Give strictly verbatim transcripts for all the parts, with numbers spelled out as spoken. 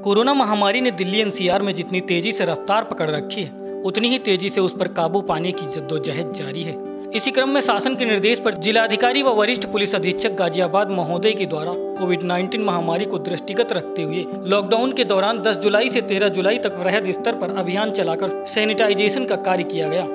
Corona महामारी ने Delhi NCR में जितनी तेजी से रफ्तार पकड़ रखी है, उतनी ही तेजी से उस पर काबू पाने की जद्दोजहद जारी है। इसी क्रम में शासन के निर्देश पर जिलाधिकारी व वरिष्ठ पुलिस अधीक्षक गाजियाबाद महोदय के द्वारा कोविड नाइन्टीन महामारी को दृष्टिगत रखते हुए लॉकडाउन के दौरान दस जुलाई से तेरह जुलाई तक वृहद स्तर पर अभियान चलाकर सैनिटाइजेशन का कार्य किया गया।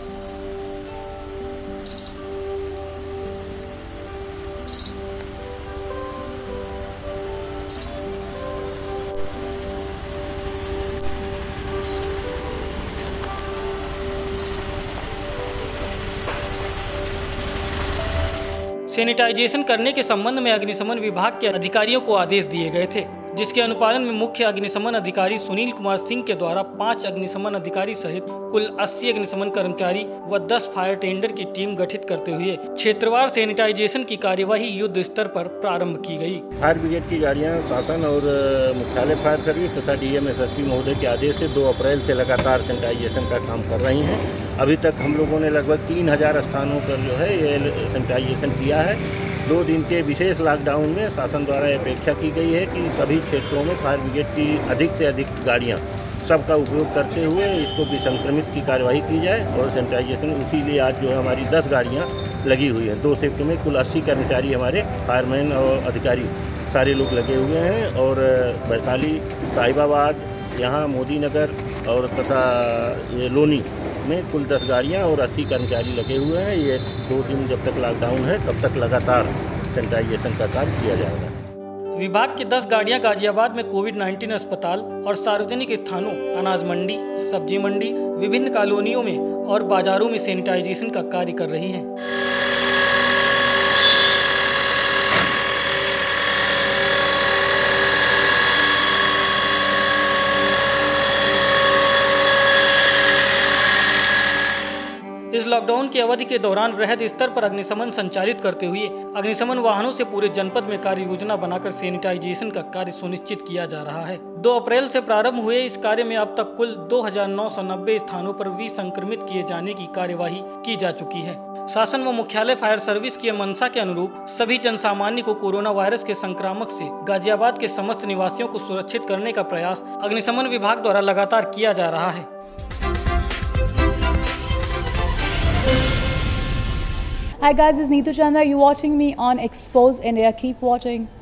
सैनिटाइजेशन करने के संबंध में अग्निशमन विभाग के अधिकारियों को आदेश दिए गए थे, जिसके अनुपालन में मुख्य अग्निशमन अधिकारी सुनील कुमार सिंह के द्वारा पाँच अग्निशमन अधिकारी सहित कुल अस्सी अग्निशमन कर्मचारी व दस फायर टेंडर की टीम गठित करते हुए क्षेत्रवार सैनिटाइजेशन की कार्यवाही युद्ध स्तर पर प्रारंभ की गई। फायर ब्रिगेड की गाड़ियां शासन और मुख्यालय फायर सर्विस तथा डीएमएसएसपी महोदय के आदेश से दो अप्रैल से लगातार सैनिटाइजेशन का काम कर रही हैं। अभी तक हम लोगों ने लगभग तीन हजार स्थानों पर जो है ये सैनिटाइजेशन किया है। दो दिन के विशेष लॉकडाउन में शासन द्वारा अपेक्षा की गई है कि सभी क्षेत्रों में फायर ब्रिगेड की अधिक से अधिक गाड़ियां सबका उपयोग करते हुए इसको विसंक्रमित की कार्यवाही की जाए और सैनिटाइजेशन इसीलिए आज जो है हमारी दस गाड़ियां लगी हुई हैं। दो शिफ्ट में कुल अस्सी कर्मचारी हमारे फायरमैन और अधिकारी सारे लोग लगे हुए हैं और वैशाली, साहिबाबाद, यहाँ मोदी नगर और तथा ये लोनी में कुल दस गाड़ियाँ और अस्सी कर्मचारी लगे हुए हैं। ये दो दिन जब तक लॉकडाउन है तब तक लगातार सैनिटाइजेशन का कार्य किया जाएगा। विभाग की दस गाड़ियां गाजियाबाद में कोविड नाइन्टीन अस्पताल और सार्वजनिक स्थानों, अनाज मंडी, सब्जी मंडी, विभिन्न कॉलोनियों में और बाजारों में सैनिटाइजेशन का कार्य कर रही हैं। इस लॉकडाउन की अवधि के दौरान वृहद स्तर पर अग्निशमन संचालित करते हुए अग्निशमन वाहनों से पूरे जनपद में कार्य योजना बनाकर सैनिटाइजेशन का कार्य सुनिश्चित किया जा रहा है। दो अप्रैल से प्रारंभ हुए इस कार्य में अब तक कुल दो हजार नौ सौ नब्बे स्थानों पर विसंक्रमित किए जाने की कार्यवाही की जा चुकी है। शासन व मुख्यालय फायर सर्विस की मंशा के अनुरूप सभी जनसामान्य को कोरोना वायरस के संक्रामक से गाजियाबाद के समस्त निवासियों को सुरक्षित करने का प्रयास अग्निशमन विभाग द्वारा लगातार किया जा रहा है। Hi guys, this is Neetu Chandra. You're watching me on Expose India. Keep watching.